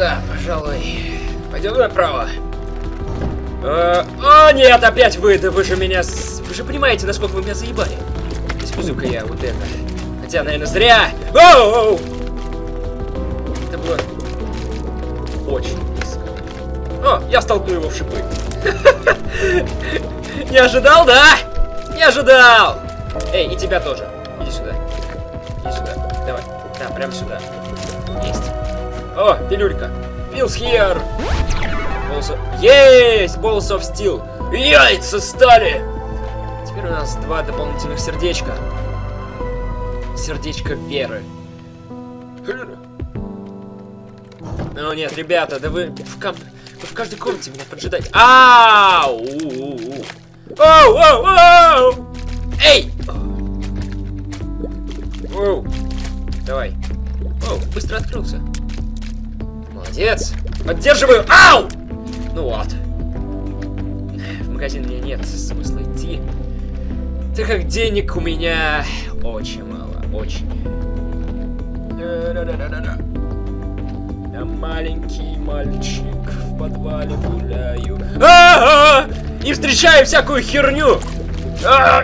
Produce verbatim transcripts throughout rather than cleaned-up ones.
Да, пожалуй. Пойдем направо. Э, о, нет, опять вы, да вы же меня... С... Вы же понимаете, насколько вы меня заебали. Использую-ка я вот это. Хотя, наверное, зря. Оу! Это было очень близко. О, я столкну его в шипы. Не ожидал, да? Не ожидал! Эй, и тебя тоже. Иди сюда. Иди сюда. Давай. Да, прямо сюда. Есть. О, пилюлька. Feels here. Balls of... Есть! Balls of Steel. Яйца стали! Теперь у нас два дополнительных сердечка. Сердечко веры. Ну нет, ребята, да вы в, ком... вы в каждой комнате меня поджидаете. Ау! Оу, оу, оу! Эй! Оу! Давай. Оу, быстро открылся. Молодец. Поддерживаю. Ау! Ну вот. В магазин мне нет смысла идти. Так как денег у меня очень мало. Очень. Я маленький мальчик в подвале гуляю. А-а-а! И встречаю всякую херню. А-а-а!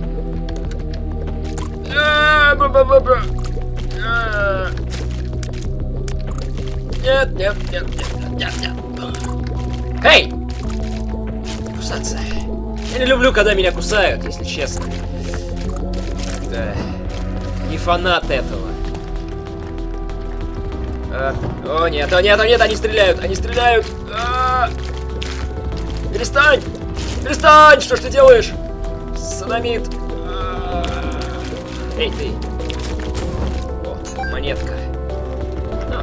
А-а-а! Нет, нет, нет, нет, нет, нет. Эй! Кусаться. Я не люблю, когда меня кусают, если честно. Да. Не фанат этого. А, о нет, о нет, о нет, они стреляют, они стреляют. А, перестань! Перестань! Что ж ты делаешь? Садомит. А, эй, ты. О, монетка. А.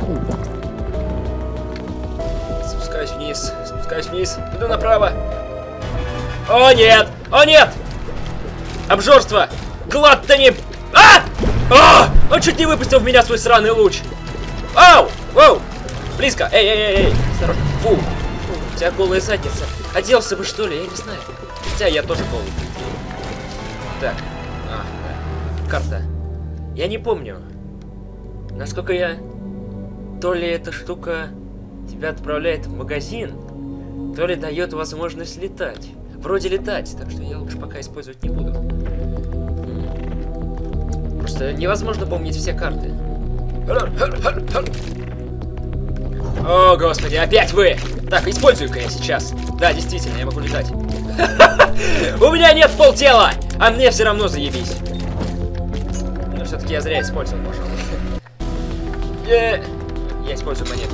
Спускаюсь вниз, спускаюсь вниз, иду направо. О нет! О нет! Обжорство! Глаттани! А! А! Он чуть не выпустил в меня свой сраный луч! Ау! Воу! Близко! Эй, эй, эй, эй! Осторожно! Фу! Фу! У тебя голая задница! Оделся бы, что ли? Я не знаю. Хотя я тоже голый. Так. А, да. Карта. Я не помню. Насколько я... То ли эта штука тебя отправляет в магазин, то ли дает возможность летать. Вроде летать, так что я лучше пока использовать не буду. Просто невозможно помнить все карты. О, господи, опять вы! Так, использую-ка я сейчас. Да, действительно, я могу летать. У меня нет полтела, а мне все равно заебись. Но все-таки я зря использовал, пожалуй. Я использую монету.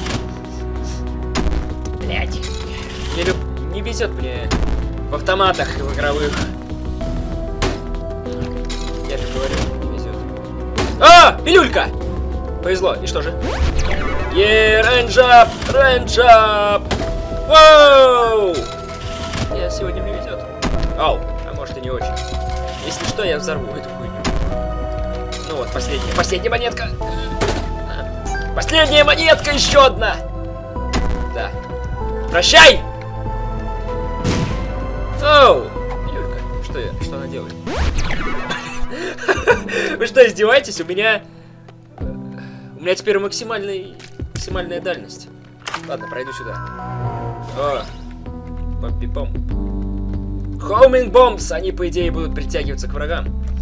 Блять. Не, люб... не везет мне в автоматах и в игровых. Я же говорю, не везет. А! Пилюлька! Повезло. И что же? Е, рейнджап! Рейнджап! Воу! Мне сегодня не везет. Ау, а может и не очень. Если что, я взорву эту хуйню. Ну вот, последняя, последняя монетка. Последняя монетка, еще одна. Да. Прощай! Оу! Юлька, что я? Что она делает? Вы что, издеваетесь? У меня... У меня теперь максимальный... максимальная дальность. Ладно, пройду сюда. О! Помпи-помп. Homing bombs! Они, по идее, будут притягиваться к врагам.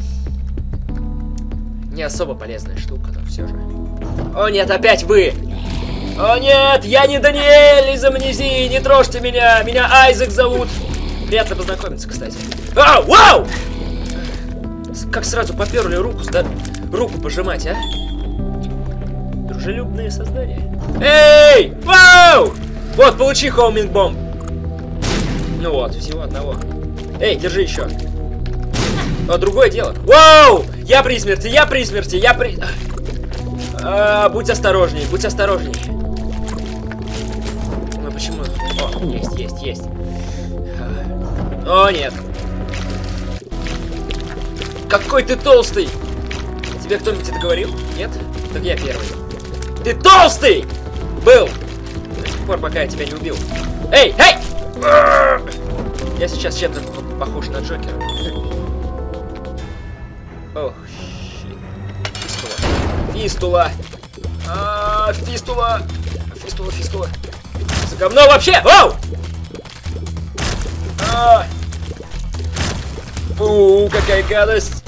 Не особо полезная штука, но все же. О нет, опять вы! О нет, я не Даниэль из Амнезии, не трожьте меня! Меня Айзек зовут! Приятно познакомиться, кстати. Ау, вау! Как сразу поперли руку, да? Руку пожимать, а? Дружелюбные создания. Эй! Вау! Вот, получи хоуминг бомб. Ну вот, всего одного. Эй, держи еще. А, другое дело. Вау! Я при смерти, я при смерти, я при... А, будь осторожней, будь осторожней. Ну почему? О, есть, есть, есть. О, нет. Какой ты толстый! Тебе кто-нибудь это говорил? Нет? Так я первый. Ты толстый! Был! До сих пор, пока я тебя не убил. Эй, эй! Я сейчас чем-то похож на Джокера. Ох, щит. Фистула. Фистула. А, фистула. Фистула, фистула. За говно вообще! Оу! А! Фу, какая гадость!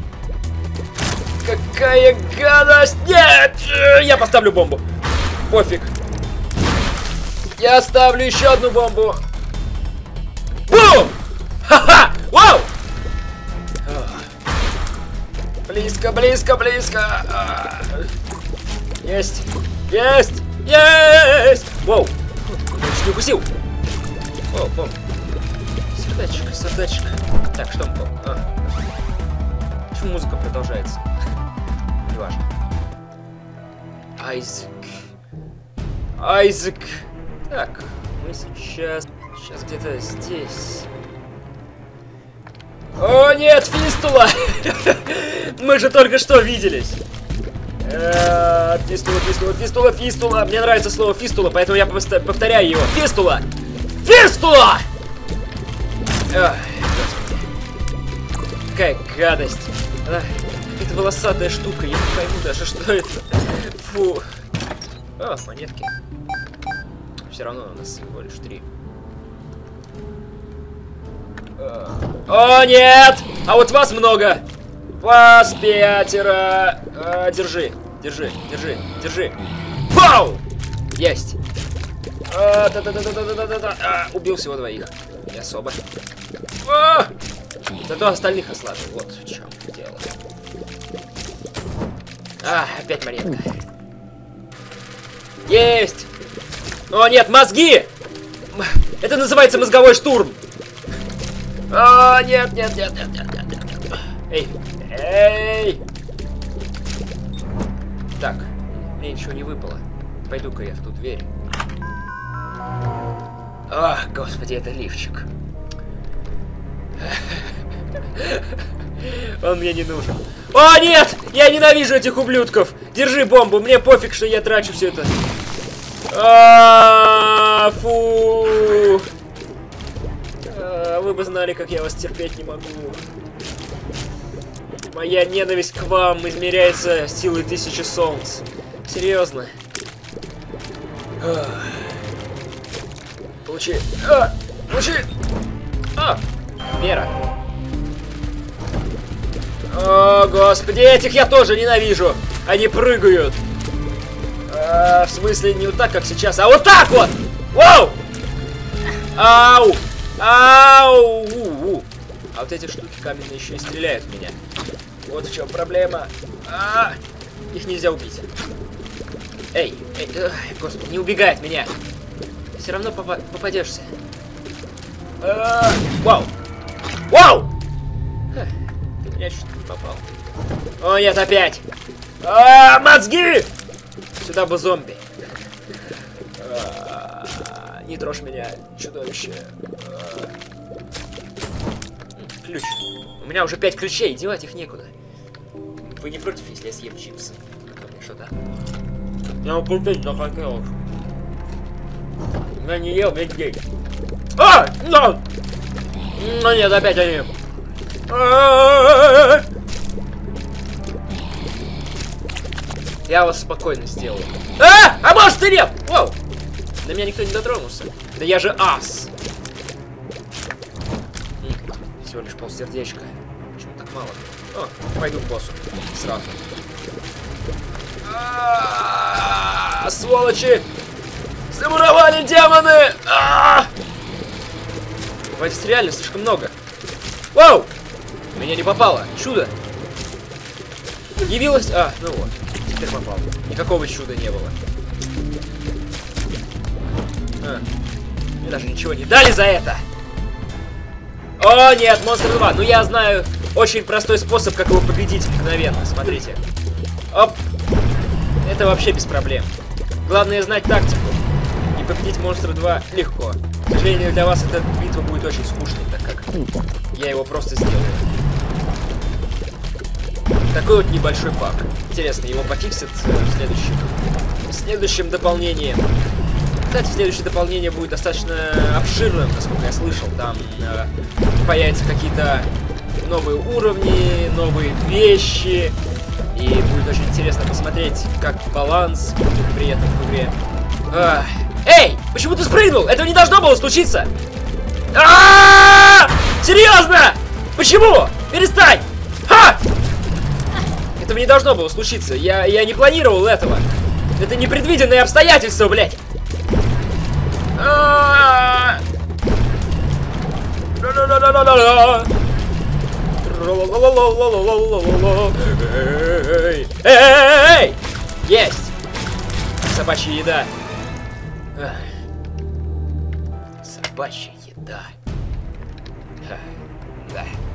Какая гадость! Нет! Я поставлю бомбу. Пофиг. Я ставлю еще одну бомбу. Бум! Ха-ха! Вау! Близко, близко, близко. Есть! Есть! Есть! Воу! Я чуть не укусил. Воу, бомб. Сердечко, сердечко. Так, что мы... А. Почему музыка продолжается? Неважно. Айзек. Айзек. Так, мы сейчас... Сейчас где-то здесь. О, нет, фистула! Мы же только что виделись. Фистула, фистула, фистула, фистула. Мне нравится слово фистула, поэтому я повторяю его. Фистула! Фистула! Ах, господи. Какая гадость. Какая-то волосатая штука, я не пойму даже, что это. Фу. О, монетки. Все равно у нас всего лишь три. О, нет! А вот вас много! Вас пятеро! А, держи, держи, держи, держи. Вау! Есть! А, да, да, да, да, да, да, да, да. А, убил всего двоих. Не особо. А! Зато остальных ослабил. Вот в чем дело. А, опять монетка. Есть! О, нет, мозги! Это называется мозговой штурм. А, нет, нет, нет, нет, нет, нет, нет. Эй, эй! Так, мне ничего не выпало. Пойду-ка я в ту дверь. Ах, господи, это лифчик. Он мне не нужен. О, нет! Я ненавижу этих ублюдков! Держи бомбу, мне пофиг, что я трачу все это. А, фу! Вы бы знали, как я вас терпеть не могу. Моя ненависть к вам измеряется силой тысячи солнц. Серьезно. Получи. А, получи. А, Вера. О, господи, этих я тоже ненавижу. Они прыгают. А, в смысле, не вот так, как сейчас, а вот так вот. Вау! Ау! Ау! У-у. А вот эти штуки каменные еще и стреляют в меня. Вот в чем проблема. А, их нельзя убить. Эй, эй, эх, господи, не убегай от меня. Все равно попа попадешься. А, вау! Вау! Ха, ты меня чуть не попал. О, нет, опять! А, мозги! Сюда бы зомби. А, не трожь меня, чудовище. А, ключ. У меня уже пять ключей, девать их некуда. Вы не против, если я съем чипсы? Что-то. Я упустить захотел. Я не ел весь день. А! Но! Ну нет, опять они. А-а-а-а! Я вас спокойно сделаю. А! А может и нет! Воу! До меня никто не дотронулся. Да я же ас! Всего лишь полсердечка. Почему так мало? О, пойду к боссу. Сразу. А-а-а-а! Сволочи! Замуровали демоны! А-а-а! Здесь реально слишком много. Вау! Меня не попало. Чудо! Явилось... А, ну вот. Теперь попал. Никакого чуда не было. А, мне даже ничего не дали за это! О, нет, монстр два. Ну, я знаю очень простой способ, как его победить мгновенно. Смотрите. Оп. Это вообще без проблем. Главное знать тактику. И победить монстра два легко. К сожалению, для вас эта битва будет очень скучной, так как я его просто сделаю. Такой вот небольшой баг. Интересно, его пофиксят в следующем, в следующем дополнении. Кстати, следующее дополнение будет достаточно обширным, насколько я слышал. Там э, появятся какие-то новые уровни, новые вещи. И будет очень интересно посмотреть, как баланс будет при этом в игре. А, эй, почему ты спрыгнул? Этого не должно было случиться. А-а-а! Серьезно? Почему? Перестань! Ха! Этого не должно было случиться. Я, я не планировал этого. Это непредвиденные обстоятельства, блядь. Эй! Есть! Собачья еда. Собачья еда. Да.